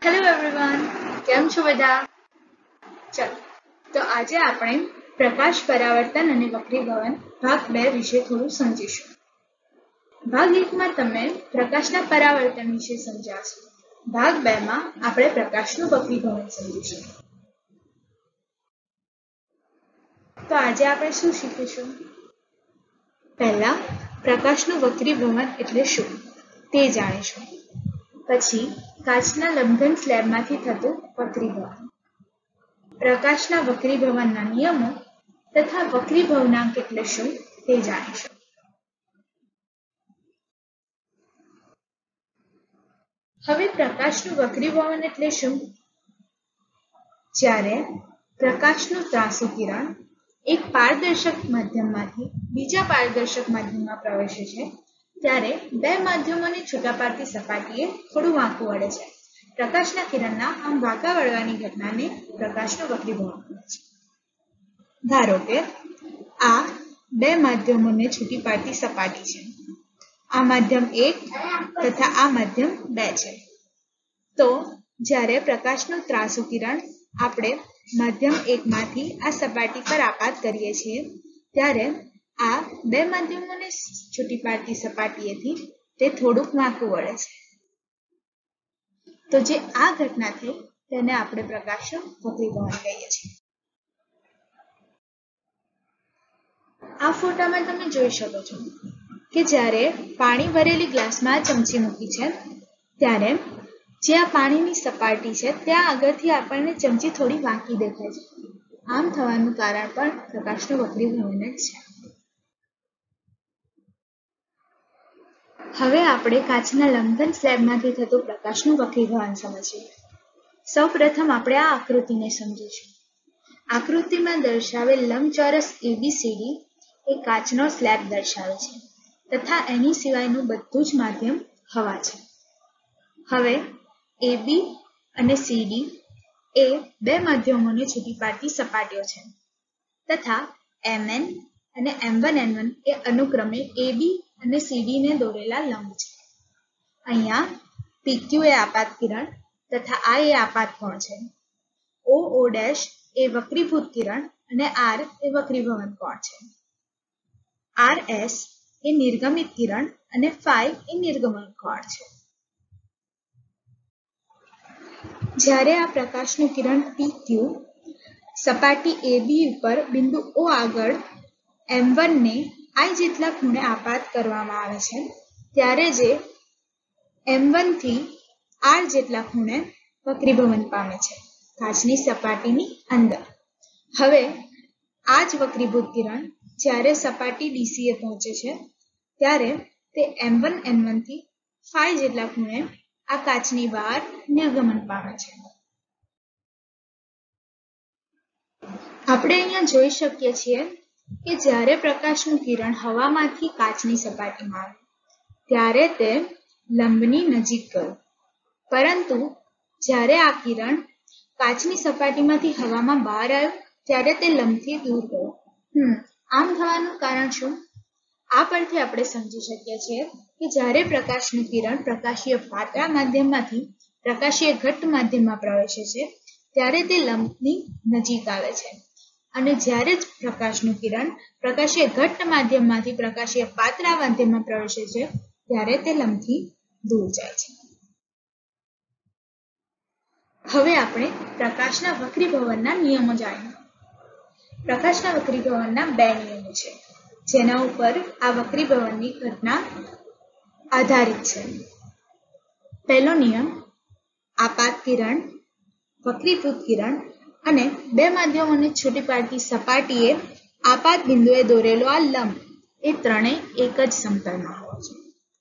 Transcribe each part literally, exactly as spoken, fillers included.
Hello everyone, કેમ છો બધા? ચલો તો આજે આપણે પ્રકાશ પરાવર્તન અને વક્રીભવન ભાગ બે વિશે થોડું સમજીશું. ભાગ એક માં તમે પ્રકાશના પરાવર્તન વિશે સમજ્યા છો. ભાગ બે માં આપણે પ્રકાશનું વક્રીભવન સમજીશું. તો આજે આપણે શું શીખીશું? પહેલા પ્રકાશનું વક્રીભવન એટલે શું તે જાણીશું. પછી કાચના લંબઘન સ્લેબમાંથી થતું વક્રીભવન, પ્રકાશના વક્રીભવનના નિયમો તથા વક્રીભવનાંક એટલે શું તે જાણીશું. હવે પ્રકાશનું વક્રીભવન એટલે શું? જ્યારે પ્રકાશનું ત્રાંસુ કિરણ એક પારદર્શક માધ્યમમાંથી બીજા પારદર્શક માધ્યમમાં પ્રવેશે છે ત્યારે બે માધ્યમોને છૂટા પાડતી સપાટીએ થોડું વાંકું વળે છે. પ્રકાશના કિરણના આમ વાંકા વળવાની ઘટનાને પ્રકાશનું વક્રીભવન કહે છે. ધારો કે આ બે માધ્યમોને છૂટી પાડતી સપાટી છે. આ માધ્યમ એક તથા આ માધ્યમ બે છે. તો જ્યારે પ્રકાશનું ત્રાંસુ કિરણ આપણે માધ્યમ એક માંથી આ સપાટી પર આપાત કરીએ છીએ ત્યારે આ બે માધ્યમોને છૂટી પાડતી સપાટીએથી તે થોડુંક વાંકું વળે છે. તો જે આ ઘટના થઈ તેને આપણે પ્રકાશનું વક્રીભવન કહીએ છીએ. આ ફોટામાં તમે જોઈ શકો છો કે જ્યારે પાણી ભરેલી ગ્લાસમાં ચમચી મૂકી છે ત્યારે જે આ પાણીની સપાટી છે ત્યાં આગળથી આપણને ચમચી થોડી વાંકી દેખાય છે. આમ થવાનું કારણ પણ પ્રકાશનું વક્રીભવન જ છે. હવે આપણે કાચના લંબઘન સ્લેબમાંથી થતું પ્રકાશનું વક્રીભવન સમજીએ. સૌ પ્રથમ આપણે આ આકૃતિને સમજીશું. આકૃતિમાં દર્શાવેલ લંબચોરસ એબીસીડી એ કાચનો સ્લેબ દર્શાવે છે તથા એની સિવાયનું બધું જ માધ્યમ હવા છે. હવે એબી અને સીડી એ બે માધ્યમોને છૂટી પાડતી સપાટીઓ છે તથા એમએન અને એમ વન એન વન એ અનુક્રમે એબી અને સીડી ને દોરેલા લંબ છે. અહીંયા પીક્યુ એ આપાત કિરણ તથા આ એ આપાત કોણ છે. ઓ ઓ ડેશ એ વક્રીભૂત કિરણ અને આર એ વક્રીભવન કોણ છે. આર એસ એ નિર્ગમિત કિરણ અને ફાઈ એ નિર્ગમન કોણ છે. જ્યારે આ પ્રકાશનું કિરણ પીક્યુ સપાટી એબી ઉપર બિંદુ ઓ આગળ એમ વન ને આઈ જેટલા ખૂણે આપાત કરવામાં આવે છે ત્યારે જે એમ વન થી આર જેટલા ખૂણે વક્રીભવન પામે છે કાચની સપાટીની અંદર. હવે આ જ વક્રીભૂત કિરણ જ્યારે સપાટી ડીસી એ પહોંચે છે ત્યારે તે એમ વન એન વન થી ફાઈ જેટલા ખૂણે આ કાચની બહાર નિર્ગમન પામે છે. આપણે અહીંયા જોઈ શકીએ છીએ કે જ્યારે પ્રકાશનું કિરણ હવામાંથી કાચની સપાટીમાં આવે ત્યારે તે લંબની નજીક ગયું, પરંતુ જ્યારે આ કિરણ કાચની સપાટીમાંથી હવામાં બહાર આવ્યું ત્યારે તે લંબથી દૂર ગયું. હમ આમ થવાનું કારણ શું? આ પરથી આપણે સમજી શકીએ છીએ કે જ્યારે પ્રકાશનું કિરણ પ્રકાશીય પાતળા માધ્યમમાંથી પ્રકાશીય ઘટ્ટ માધ્યમમાં પ્રવેશે છે ત્યારે તે લંબની નજીક આવે છે અને જ્યારે જ પ્રકાશનું કિરણ પ્રકાશીય ઘટ્ટ માધ્યમમાંથી પ્રકાશીય પાતળા માધ્યમમાં પ્રવેશે છે ત્યારે તે લંબથી દૂર જાય છે. હવે આપણે પ્રકાશના વક્રીભવનના નિયમો જાણીએ. પ્રકાશના વક્રીભવનના બે નિયમો છે જેના ઉપર આ વક્રીભવનની ઘટના આધારિત છે. પહેલો નિયમ, આપાત કિરણ, વક્રીભૂત કિરણ અને બે માધ્યમોને છૂટી પાડતી સપાટીએ આપાત બિંદુએ દોરેલો આ લંબ એ ત્રણેય એક જ સમતલમાં હોવો જોઈએ.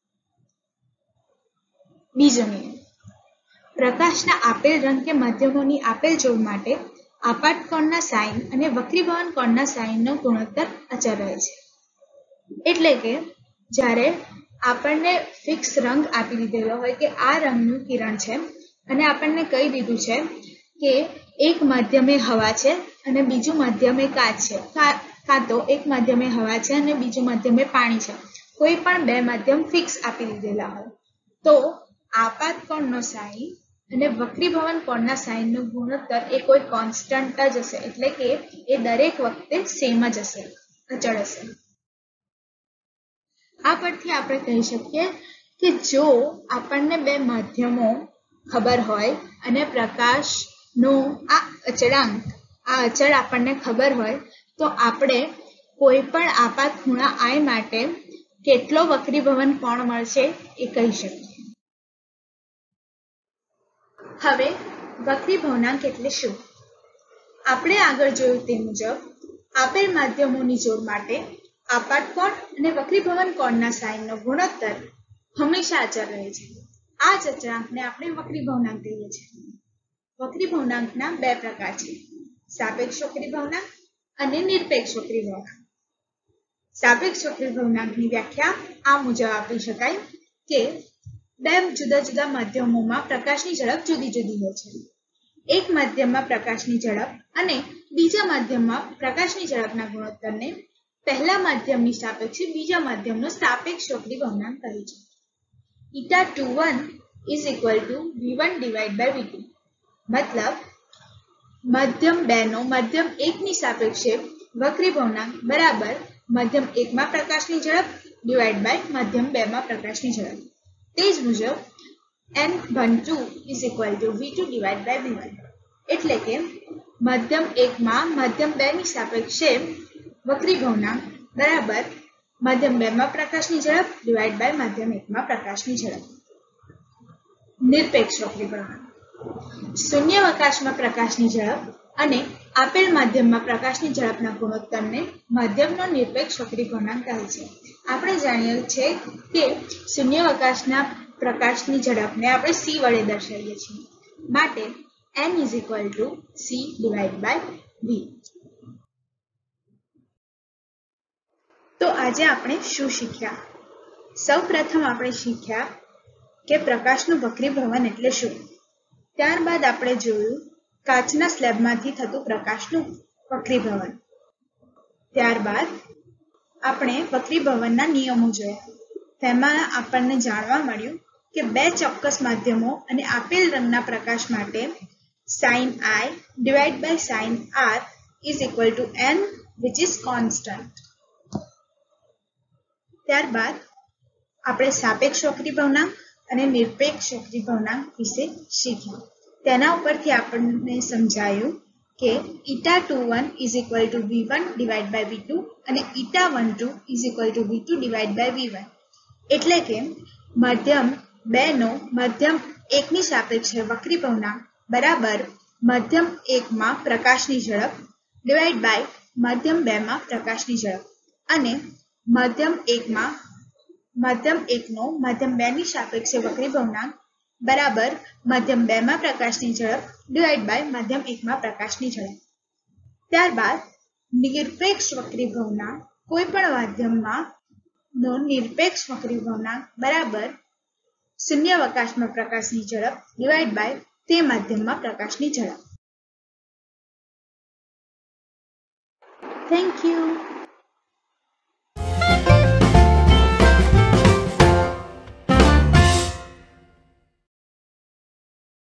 બીજો નિયમ, પ્રકાશના આપેલ રંગ કે માધ્યમોની આપેલ જોડ માટે આપાત કોણના સાઇન અને વક્રીભવન કોણના સાઇનનો ગુણોત્તર અચળ રહે છે. એટલે કે જ્યારે આપણને ફિક્સ રંગ આપી દીધેલો હોય કે આ રંગનું કિરણ છે અને આપણને કહી દીધું છે કે એક માધ્યમે હવા છે અને બીજું માધ્યમે કાચ છે, કાં તો એક માધ્યમે હવા છે અને બીજું માધ્યમે પાણી છે, કોઈ પણ બે માધ્યમ ફિક્સ આપી દીધેલા હોય તો આપાત કોણનો સાઇન અને વક્રીભવન કોણના સાઇનનો ગુણોત્તર એ કોઈ કોન્સ્ટન્ટ જ હશે, એટલે કે એ દરેક વખતે સેમ જ હશે, અચળ હશે. આ પરથી આપણે કહી શકીએ કે જો આપણને બે માધ્યમો ખબર હોય અને પ્રકાશનો આ અચળાંક આ અચળ આપણને ખબર હોય તો આપણે કોઈ પણ આપાત ખૂણા આઈ માટે કેટલો વક્રીભવન કોણ મળશે એ કહી શકીએ. હવે વક્રીભવનાંક એટલે શું? આપણે આગળ જોયું તે મુજબ આપેલ માધ્યમોની જોડ માટે આપાત કોણ અને વક્રીભવન કોણના સાઇનનો ગુણોત્તર હંમેશા અચળ રહે છે. આ જ અચળાંકને આપણે વક્રીભવનાંક કહીએ છીએ. વક્રીભવનાંકના બે પ્રકાર છે, સાપેક્ષ વક્રીભવનાંક અને નિરપેક્ષ વક્રીભવનાંક. સાપેક્ષ વક્રીભવનાંકની વ્યાખ્યા આ મુજબ આપી શકાય કે બે જુદા જુદા માધ્યમોમાં પ્રકાશની ઝડપ જુદી જુદી હોય છે. એક માધ્યમમાં પ્રકાશની ઝડપ અને બીજા માધ્યમમાં પ્રકાશની ઝડપના ગુણોત્તરને પહેલા માધ્યમની સાપેક્ષે બીજા માધ્યમનો સાપેક્ષ વક્રીભવનાંક કહે છે. eta two one is equal to v one divided by v two. મતલબ માધ્યમ બે નો માધ્યમ એક ની સાપેક્ષે વક્રીભવનાંક બરાબર માધ્યમ એક માં પ્રકાશની ઝડપ ડિવાઇડ બાય માધ્યમ બે માં પ્રકાશની ઝડપ. તે જ મુજબ n one two is equal to v two divided by v one. એટલે કે માધ્યમ એક માં માધ્યમ બે ની સાપેક્ષે વક્રીભવનાંક બરાબર માધ્યમ બે માં પ્રકાશની ઝડપ ડિવાઇડ બાય માધ્યમ એક માં પ્રકાશની ઝડપ. નિરપેક્ષ વક્રીભવનાંક શૂન્યાવકાશમાં પ્રકાશની ઝડપ અને આપેલ માધ્યમમાં પ્રકાશની ઝડપના ગુણોત્તરને માધ્યમનો નિરપેક્ષ વક્રીભવનાંક કહે છે. આપણે જાણીએ છીએ કે શૂન્યાવકાશના પ્રકાશની ઝડપને આપણે c વડે દર્શાવીએ છીએ, માટે n is equal to c divided by v. તો આજે આપણે શું શીખ્યા? સૌ પ્રથમ આપણે શીખ્યા કે પ્રકાશનું વક્રીભવન એટલે શું. ત્યારબાદ આપણે જોયું કાચના સ્લેબમાંથી થતું પ્રકાશનું વક્રીભવન. ત્યારબાદ આપણે વક્રીભવનના નિયમો જોયા. તેમાં આપણને જાણવા મળ્યું કે બે ચોક્કસ માધ્યમો અને આપેલ રંગના પ્રકાશ માટે sin I divided by sin R is equal to n which is constant. ત્યારબાદ આપણે સાપેક્ષ વક્રીભવનાંક અને નિરપેક્ષ વક્રીભવનાંક વિશે શીખ્યા. તેના ઉપરથી આપણને સમજાયું કે eta two one is equal to v one divided by v two અને eta one two is equal to v two divided by v one. એટલે કે માધ્યમ બે નો માધ્યમ એક ની સાપેક્ષે વક્રીભવનાંક બરાબર માધ્યમ એક માં પ્રકાશની ઝડપ ડિવાઇડ બાય માધ્યમ બે માં પ્રકાશની ઝડપ અને માધ્યમ એક માં માધ્યમ એક નો માધ્યમ બે ની સાપેક્ષે વક્રીભવનાંક બરાબર માધ્યમ બે માં પ્રકાશની ઝડપ ડિવાઇડ બાય માધ્યમ એક માં પ્રકાશની ઝડપ. ત્યારબાદ નિરપેક્ષ વક્રીભવનાંક કોઈ પણ માધ્યમમાં નો નિરપેક્ષ વક્રીભવનાંક બરાબર શૂન્યાવકાશમાં પ્રકાશની ઝડપ ડિવાઇડ બાય તે માધ્યમમાં પ્રકાશની ઝડપ. Thank you.